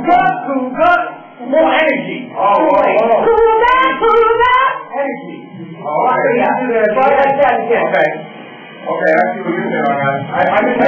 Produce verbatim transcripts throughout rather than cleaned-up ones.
Cougar, cougar. More energy. Oh, oh, oh. Cougar, cougar. Energy. Oh, okay. Yeah. Try that again. Okay. Okay, I see what you're doing. I, I just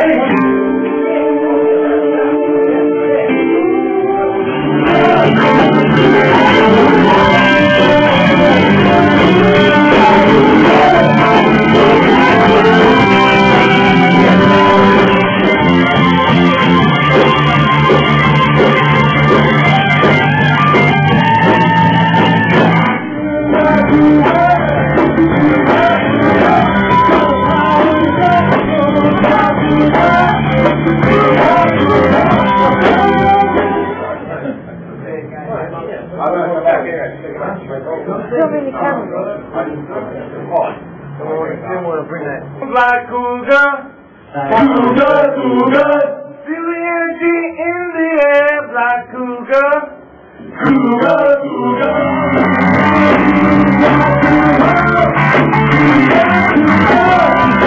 Black cougar, cougar, cougar. Feel the energy in the air, black cougar, cougar, cougar.